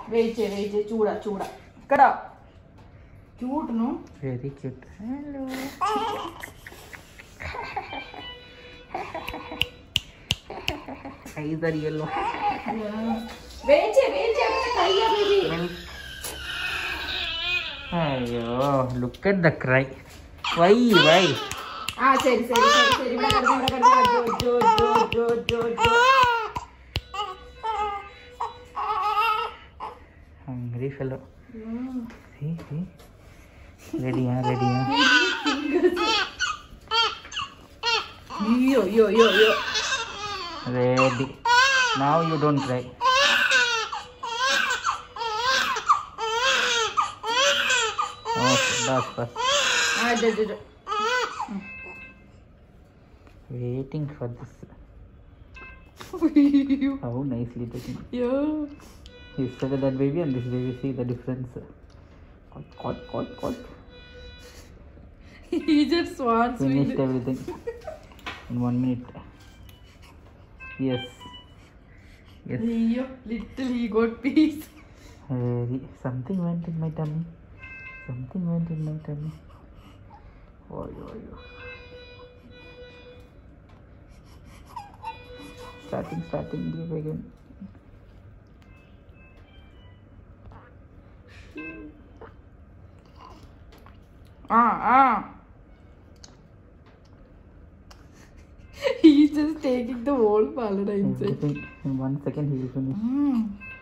Wait, chuda. Kada. Cute, no? Very cute. Hello. Eyes are yellow. Yeah. Wait, baby. Ayo, look at the cry. Why? Seri. Jo. Hungry fellow. See. Ready. Yo. Ready. Now you don't cry. Okay, bas. Waiting for this. How nicely taken. Yeah. You said that baby and this baby, see the difference. Caught. He just wants Finished everything in 1 minute. Yes. Little he got peace. Something went in my tummy. Oh. Starting, give again. He's just taking the whole Paladay inside. In 1 second he will finish.